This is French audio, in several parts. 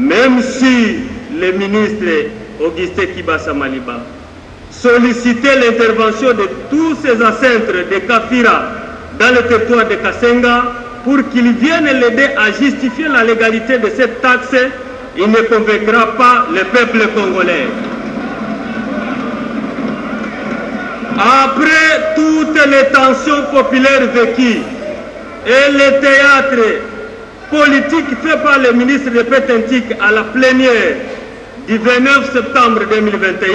même si le ministre Augustin Kibasa Maliba sollicitait l'intervention de tous ces ancêtres de Kafira dans le territoire de Kasenga pour qu'ils viennent l'aider à justifier la légalité de cette taxe, il ne convaincra pas le peuple congolais. Après toutes les tensions populaires vécues et le théâtre politique fait par le ministre de Pétentique à la plénière du 29 septembre 2021,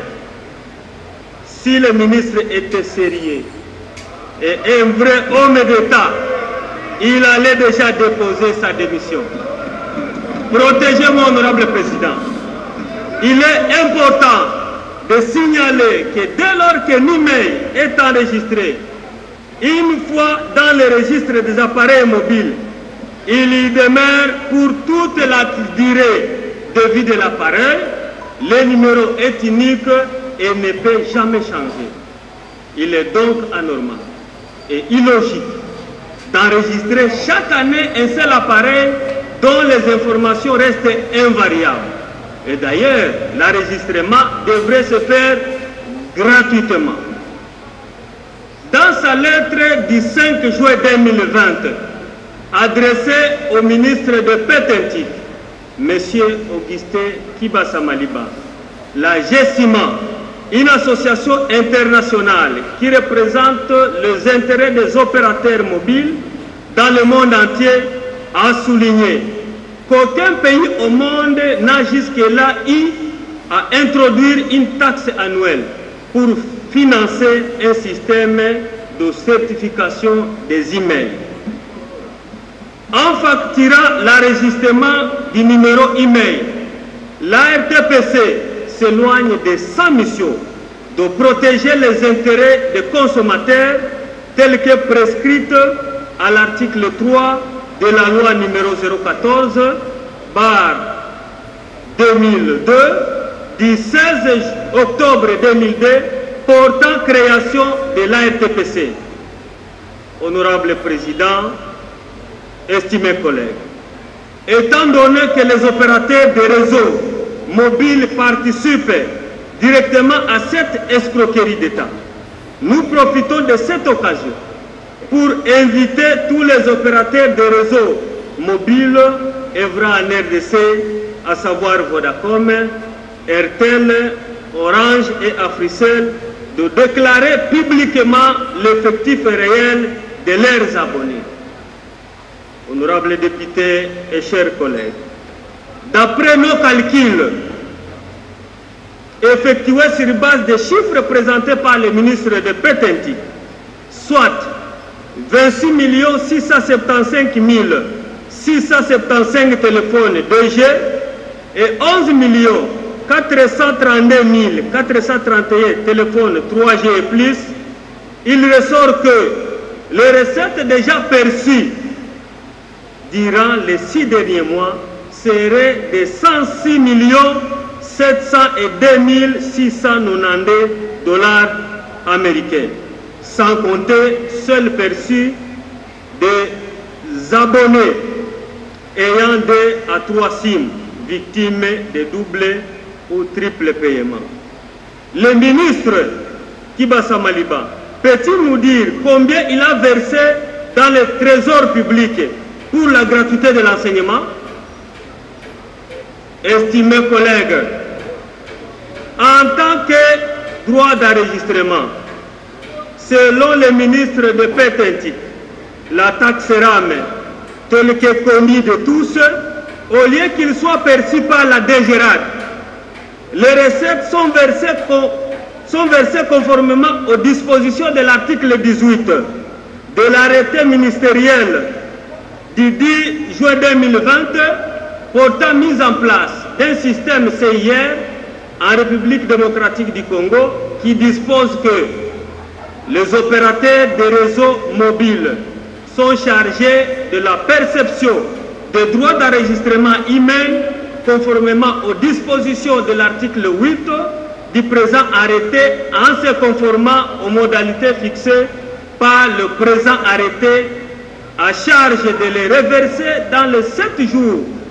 si le ministre était sérieux et un vrai homme d'État, il allait déjà déposer sa démission. Protégez-moi, honorable président. Il est important de signaler que dès lors que l'email est enregistré, une fois dans le registre des appareils mobiles, il y demeure pour toute la durée de vie de l'appareil, le numéro est unique et ne peut jamais changer. Il est donc anormal et illogique d'enregistrer chaque année un seul appareil dont les informations restent invariables. Et d'ailleurs, l'enregistrement devrait se faire gratuitement. Dans sa lettre du 5 juin 2020, adressée au ministre de Pétentique, M. Augustin Kibasa Maliba, la GESIMA, une association internationale qui représente les intérêts des opérateurs mobiles dans le monde entier, a souligné qu'aucun pays au monde n'a jusque-là eu à introduire une taxe annuelle pour financer un système de certification des emails. En facturant l'enregistrement du numéro email, l'ARTPC s'éloigne de sa mission de protéger les intérêts des consommateurs tels que prescrite à l'article 3 de la loi numéro 014/2002 du 16 octobre 2002 portant création de l'ARTPC. Honorable Président, estimés collègues, étant donné que les opérateurs de réseaux mobiles participent directement à cette escroquerie d'État, nous profitons de cette occasion pour inviter tous les opérateurs de réseaux mobiles œuvrant en RDC, à savoir Vodacom, Airtel, Orange et Africell, de déclarer publiquement l'effectif réel de leurs abonnés. Honorables députés et chers collègues, d'après nos calculs, effectués sur base des chiffres présentés par le ministre de Pétentique, soit 26 675 675 téléphones 2G et 11 432 431 téléphones 3G et plus, il ressort que les recettes déjà perçues durant les 6 derniers mois seraient de 106 702 692 dollars américains, sans compter seuls perçus des abonnés ayant 2 à 3 SIM, victimes de double ou triple paiement. Le ministre Kibasa Maliba peut-il nous dire combien il a versé dans le trésor public pour la gratuité de l'enseignement? Estimés collègues, en tant que droit d'enregistrement, selon le ministre de Pétentique, la taxe RAM, telle que connue de tous, au lieu qu'il soit perçu par la DGRAD, les recettes sont versées conformément aux dispositions de l'article 18 de l'arrêté ministériel du 10 juin 2020 portant mise en place d'un système CIR en République démocratique du Congo qui dispose que les opérateurs de réseaux mobiles sont chargés de la perception des droits d'enregistrement email conformément aux dispositions de l'article 8 du présent arrêté en se conformant aux modalités fixées par le présent arrêté, à charge de les reverser dans les 7 jours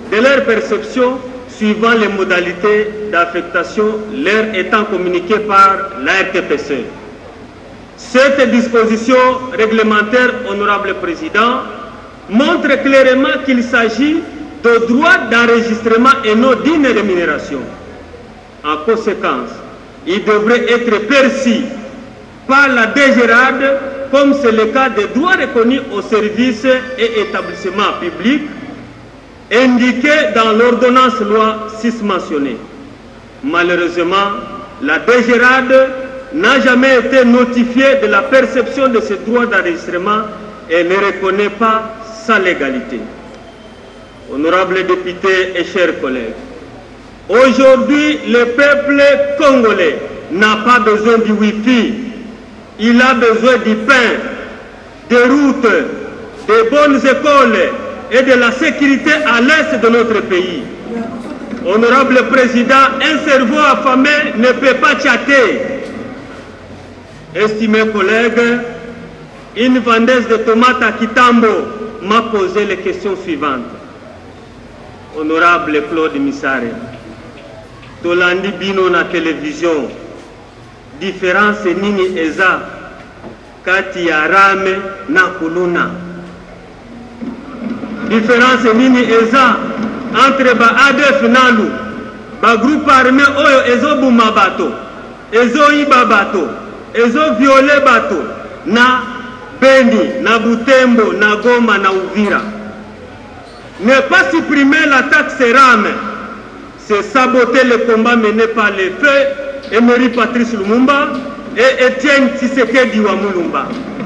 de leur perception suivant les modalités d'affectation leur étant communiquées par la RTPC. Cette disposition réglementaire, honorable Président, montre clairement qu'il s'agit de droits d'enregistrement et non d'une rémunération. En conséquence, il devrait être perçu par la DGRAD comme c'est le cas des droits reconnus aux services et établissements publics indiqués dans l'ordonnance loi 6 mentionnée. Malheureusement, la DGRAD n'a jamais été notifiée de la perception de ces droits d'enregistrement et ne reconnaît pas sa légalité. Honorables députés et chers collègues, aujourd'hui, le peuple congolais n'a pas besoin du Wi-Fi, il a besoin du pain, des routes, des bonnes écoles et de la sécurité à l'est de notre pays. Honorable Président, un cerveau affamé ne peut pas chatter. Estimés collègues, une vendeuse de tomates à Kitambo m'a posé les questions suivantes. Honorable Claude Missare, tolandi bino na télévision, différence nini eza kati ya rame na kuluna? Différence nini eza entre ba ADF nalu, ba groupe armé oyo ezobuma bato, ezoyiba bato, ezoviole bato na Beni, na Butembo, na Goma, na Uvira. Ne pas supprimer la taxe rame, c'est saboter le combat mené par les feux Emery Patrice Lumumba et Étienne Tshisekedi Wamulumba.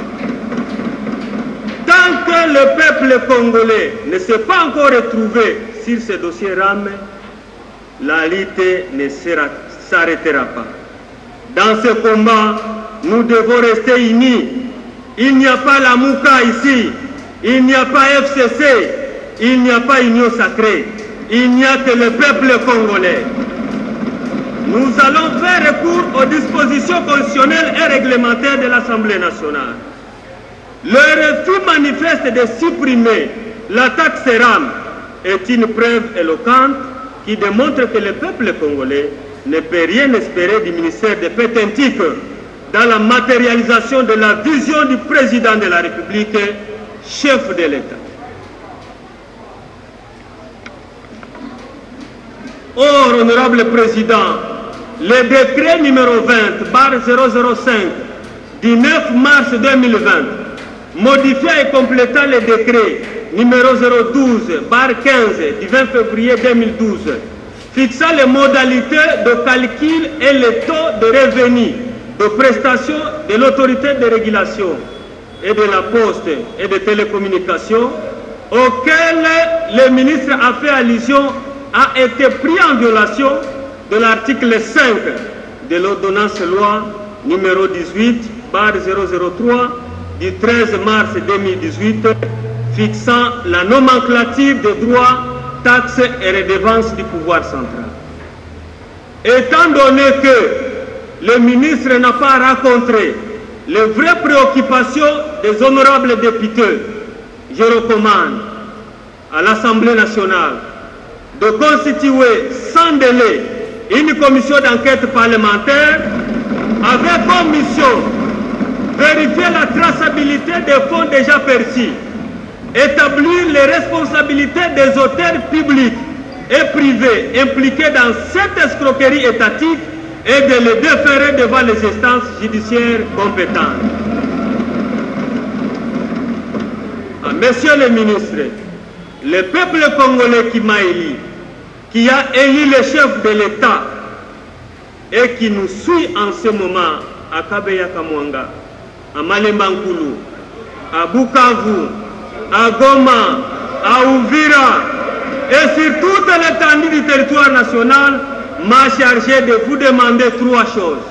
Tant que le peuple congolais ne s'est pas encore retrouvé sur ce dossier rame, la lutte ne s'arrêtera pas. Dans ce combat, nous devons rester unis. Il n'y a pas la Mouka ici, il n'y a pas FCC, il n'y a pas Union Sacrée, il n'y a que le peuple congolais. Nous allons faire recours aux dispositions constitutionnelles et réglementaires de l'Assemblée nationale. Le refus manifeste de supprimer la taxe rame est une preuve éloquente qui démontre que le peuple congolais ne peut rien espérer du ministère des Pétentiques dans la matérialisation de la vision du président de la République, chef de l'État. Or, honorable président, le décret numéro 20/005 du 9 mars 2020, modifiant et complétant le décret numéro 012/15 du 20 février 2012, fixant les modalités de calcul et les taux de revenus de prestations de l'autorité de régulation et de la poste et de télécommunications, auquel le ministre a fait allusion, a été pris en violation de l'article 5 de l'ordonnance loi numéro 18/003 du 13 mars 2018 fixant la nomenclature des droits, taxes et redevances du pouvoir central. Étant donné que le ministre n'a pas rencontré les vraies préoccupations des honorables députés, je recommande à l'Assemblée nationale de constituer sans délai une commission d'enquête parlementaire avec comme mission vérifier la traçabilité des fonds déjà perçus, établir les responsabilités des auteurs publics et privés impliqués dans cette escroquerie étatique et de les déférer devant les instances judiciaires compétentes. Monsieur le ministre, le peuple congolais qui m'a élu, qui a élu le chef de l'État et qui nous suit en ce moment à Kabeya Kamwanga, à Malembankulu, à Bukavu, à Goma, à Uvira et sur toute l'étendue du territoire national, m'a chargé de vous demander trois choses.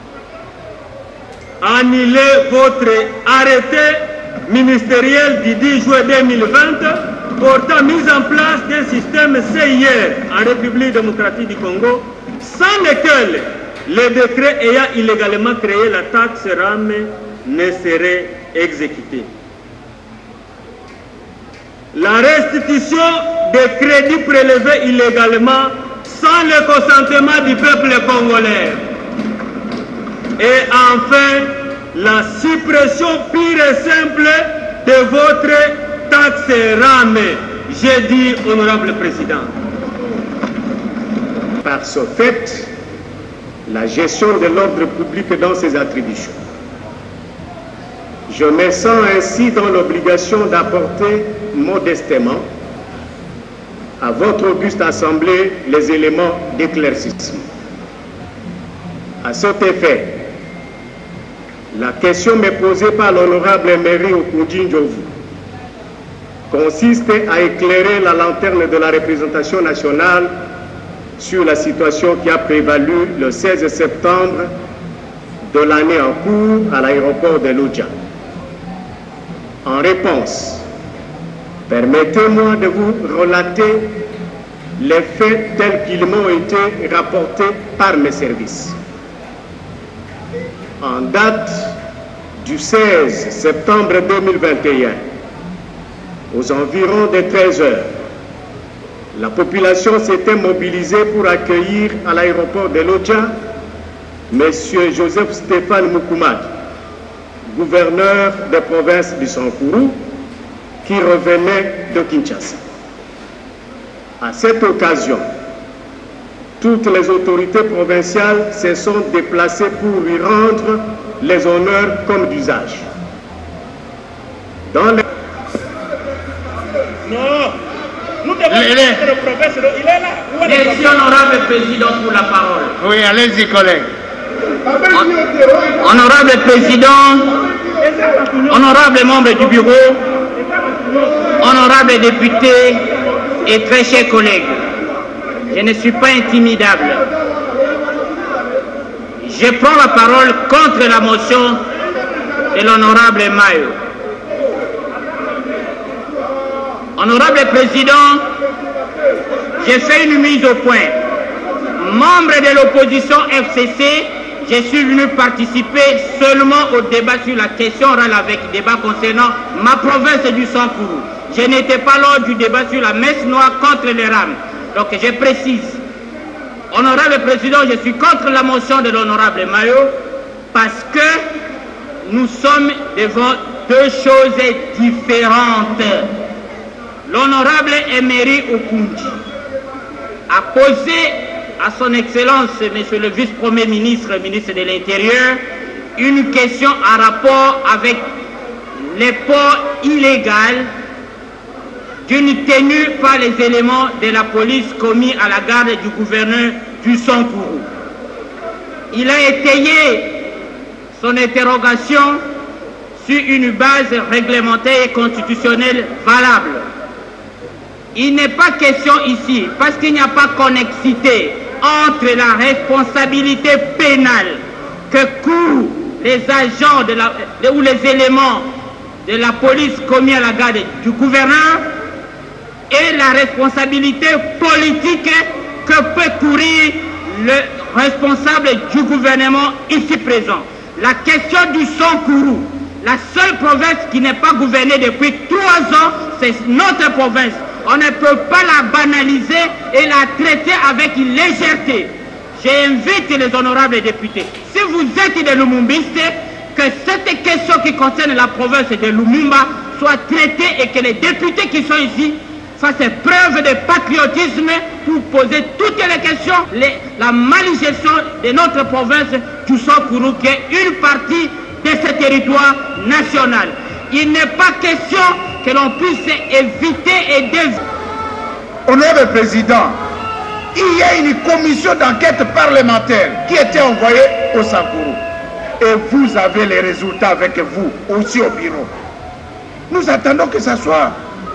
Annulez votre arrêté ministériel du 10 juin 2020 portant mise en place d'un système CIR en République démocratique du Congo, sans lequel le décret ayant illégalement créé la taxe rame ne serait exécuté. La restitution des crédits prélevés illégalement sans le consentement du peuple congolais. Et enfin, la suppression pure et simple de votre taxe RAM. J'ai dit, honorable président. Par ce fait, la gestion de l'ordre public dans ses attributions. Je me sens ainsi dans l'obligation d'apporter modestement à votre auguste assemblée les éléments d'éclaircissement. À cet effet, la question m'est posée par l'honorable Emery Okundji-Ndjovu consiste à éclairer la lanterne de la représentation nationale sur la situation qui a prévalu le 16 septembre de l'année en cours à l'aéroport de Lodja. En réponse, permettez-moi de vous relater les faits tels qu'ils m'ont été rapportés par mes services. En date du 16 septembre 2021, aux environs de 13 heures, la population s'était mobilisée pour accueillir à l'aéroport de Lodja M. Joseph Stéphane Moukoumad, gouverneur de province du Sankourou, qui revenait de Kinshasa. À cette occasion, toutes les autorités provinciales se sont déplacées pour lui rendre les honneurs comme d'usage. Dans les... Non, nous devons être le professeur, il est là. Merci, honorable président, pour la parole. Oui, allez-y, collègue. Honorable président, honorable membre du bureau, honorable député et très chers collègues, je ne suis pas intimidable. Je prends la parole contre la motion de l'honorable Mayo. Honorable président, j'ai fait une mise au point. Membre de l'opposition FCC, je suis venu participer seulement au débat sur la question orale avec débat concernant ma province du Sankourou. Je n'étais pas lors du débat sur la messe noire contre les rames. Donc je précise, honorable président, je suis contre la motion de l'honorable Mayo parce que nous sommes devant deux choses différentes. L'honorable Emery Okundji a posé à son excellence, monsieur le vice-premier ministre, ministre de l'Intérieur, une question en rapport avec les ports illégaux d'une tenue par les éléments de la police commis à la garde du gouverneur du Sankourou. Il a étayé son interrogation sur une base réglementaire et constitutionnelle valable. Il n'est pas question ici, parce qu'il n'y a pas connexité entre la responsabilité pénale que courent les agents ou les éléments de la police commis à la garde du gouverneur et la responsabilité politique que peut courir le responsable du gouvernement ici présent. La question du Sankourou, la seule province qui n'est pas gouvernée depuis 3 ans, c'est notre province. On ne peut pas la banaliser et la traiter avec légèreté. J'invite les honorables députés, si vous êtes des Lumumbistes, que cette question qui concerne la province de Lumumba soit traitée et que les députés qui sont ici fassent preuve de patriotisme pour poser toutes les questions, la malgestion de notre province du Sankourou, qui est une partie de ce territoire national. Il n'est pas question que l'on puisse éviter et dévier. Honorable Président, il y a une commission d'enquête parlementaire qui était envoyée au Sankourou. Et vous avez les résultats avec vous, aussi au bureau. Nous attendons que ça soit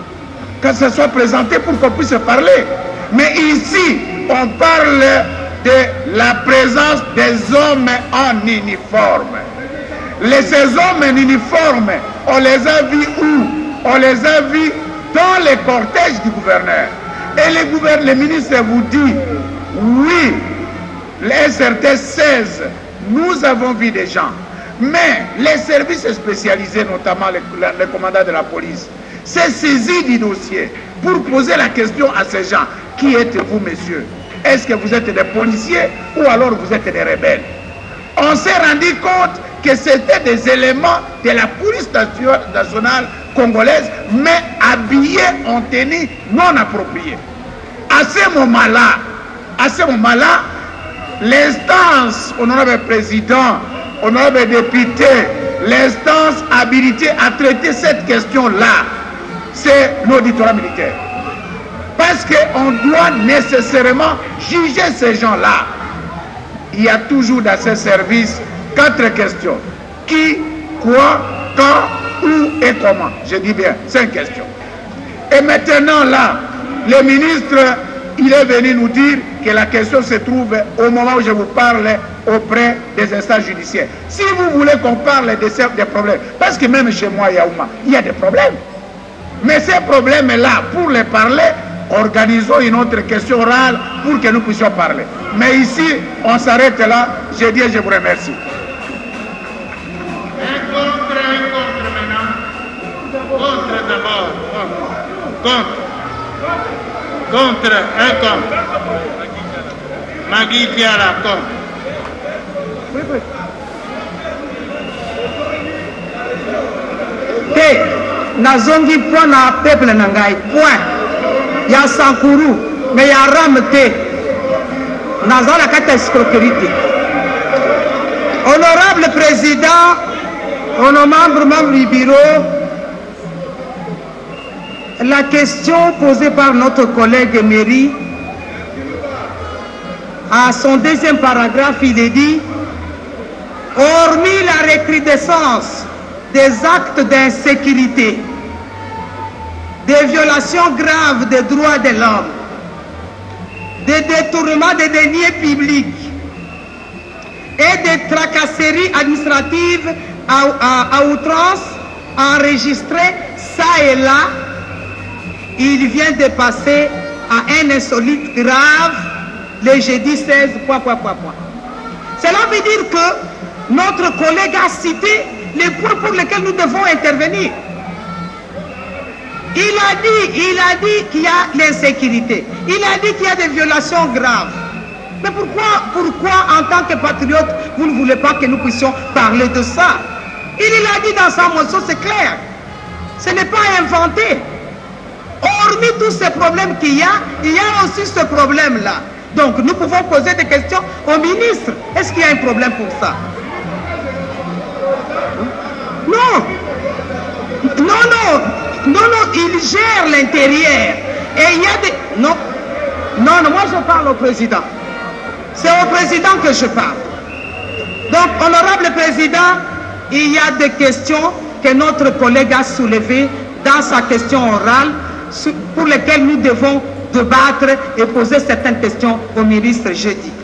présenté pour qu'on puisse parler. Mais ici, on parle de la présence des hommes en uniforme. Ces hommes en uniforme, on les a vus où? On les a vus dans les cortèges du gouverneur. Et le ministre vous dit, oui, les SRT 16, nous avons vu des gens. Mais les services spécialisés, notamment le commandant de la police, s'est saisi du dossier pour poser la question à ces gens. Qui êtes-vous, messieurs? Est-ce que vous êtes des policiers ou alors vous êtes des rebelles? On s'est rendu compte que c'était des éléments de la police nationale congolaise, mais habillés en tenue non appropriée. À ce moment-là, l'instance, honorable président, honorable député, l'instance habilitée à traiter cette question-là, c'est l'auditorat militaire. Parce qu'on doit nécessairement juger ces gens-là. Il y a toujours dans ces services 4 questions. Qui, quoi, quand, où et comment. Je dis bien, 5 questions. Et maintenant là, le ministre, il est venu nous dire que la question se trouve au moment où je vous parle auprès des instances judiciaires. Si vous voulez qu'on parle des problèmes, parce que même chez moi, il y a des problèmes. Mais ces problèmes-là, pour les parler, organisons une autre question orale pour que nous puissions parler. Mais ici, on s'arrête là. Je dis et je vous remercie. Un contre maintenant. Contre d'abord. Contre, un contre. Magui Kiara, contre. Nazongi point na peuple nangai point. Ya Sankuru, mais ya Ramte. Nazala kata escroquerie. Honorable président, honorable membre du bureau, la question posée par notre collègue Emery, à son deuxième paragraphe, il est dit, hormis la recrudescence des actes d'insécurité, des violations graves des droits de l'homme, des détournements des deniers publics et des tracasseries administratives à outrance enregistrées ça et là, il vient de passer à un insolite grave le jeudi 16, Cela veut dire que notre collègue a cité les points pour lesquels nous devons intervenir. Il a dit qu'il y a l'insécurité. Il a dit qu'il y a des violations graves. Mais pourquoi en tant que patriote, vous ne voulez pas que nous puissions parler de ça? Il l'a dit dans sa motion, c'est clair. Ce n'est pas inventé. Hormis tous ces problèmes qu'il y a aussi ce problème-là. Donc nous pouvons poser des questions au ministre. Est-ce qu'il y a un problème pour ça? Non. Non, il gère l'intérieur. Et il y a des... Non, moi je parle au président. C'est au président que je parle. Donc, honorable président, il y a des questions que notre collègue a soulevées dans sa question orale pour lesquelles nous devons débattre et poser certaines questions au ministre jeudi.